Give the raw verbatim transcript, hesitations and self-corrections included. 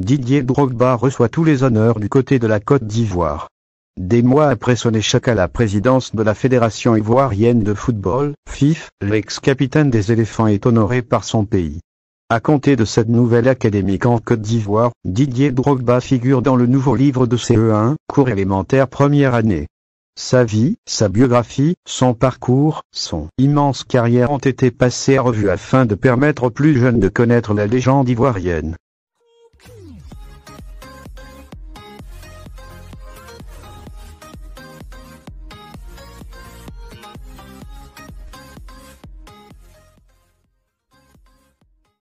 Didier Drogba reçoit tous les honneurs du côté de la Côte d'Ivoire. Des mois après son échec à la présidence de la Fédération ivoirienne de football, F I F, l'ex-capitaine des éléphants est honoré par son pays. À compter de cette nouvelle académique en Côte d'Ivoire, Didier Drogba figure dans le nouveau livre de C E un, cours élémentaire première année. Sa vie, sa biographie, son parcours, son immense carrière ont été passés à revue afin de permettre aux plus jeunes de connaître la légende ivoirienne.